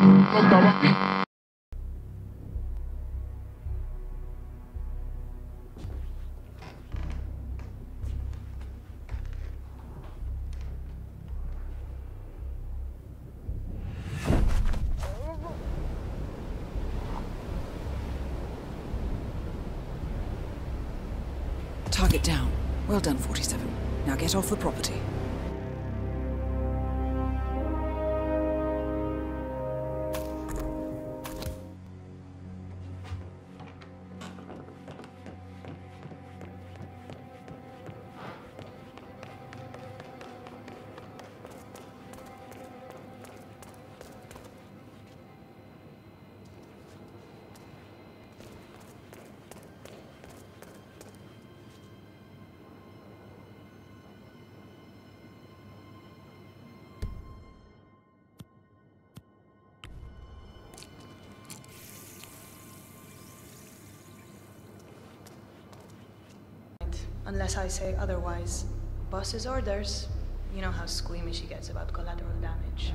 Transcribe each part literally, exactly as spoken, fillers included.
Target down. Well done, forty-seven. Now get off the property. Unless I say otherwise. Boss's orders. You know how squeamish he gets about collateral damage.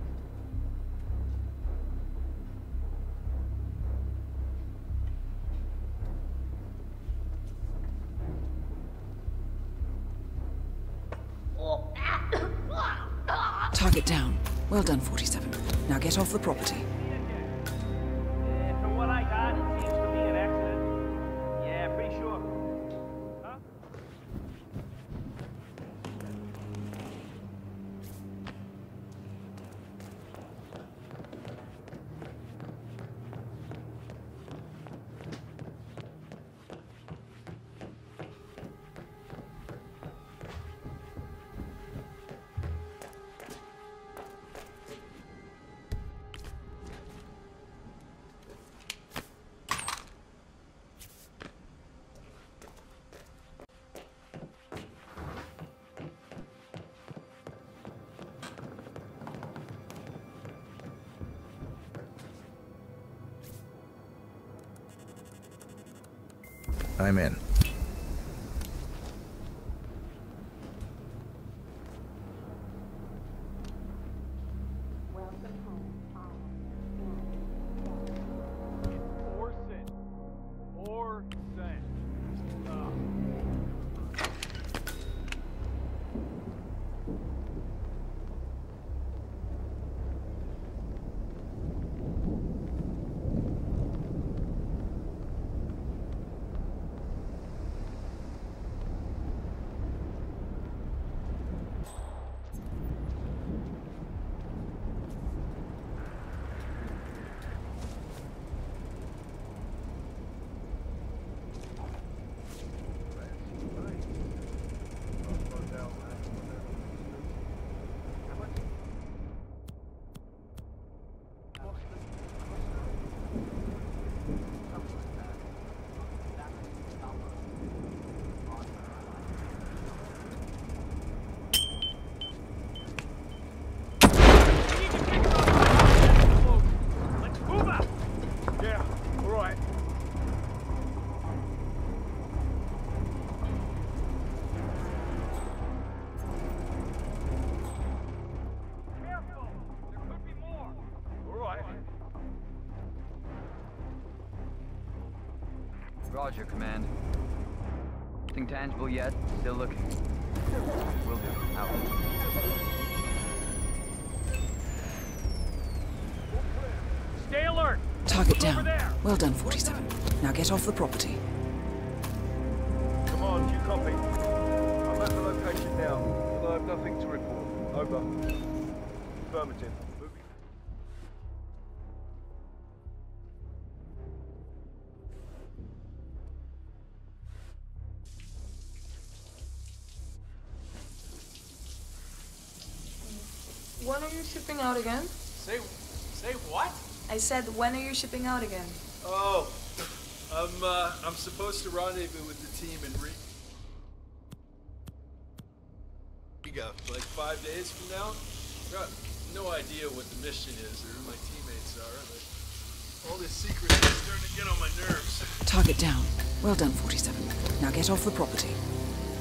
Target down. Well done, forty-seven. Now get off the property. From what I got, it seems to be an accident. Yeah, pretty sure. Huh? I'm in. Orson. Orson. Uh. Roger, Command. Nothing tangible yet. Still looking. Will do. Out. Stay alert! Target down. Well done, forty-seven. Now get off the property. Come on, you copy. I'm at the location now, but I have nothing to report. Over. Affirmative. Moving. When are you shipping out again? Say, say what? I said, when are you shipping out again? Oh, I'm, uh, I'm supposed to rendezvous with the team in Re- Riga, like five days from now. Got no idea what the mission is or who my teammates are, but all this secrecy is starting to get on my nerves. Target down. Well done, forty-seven. Now get off the property.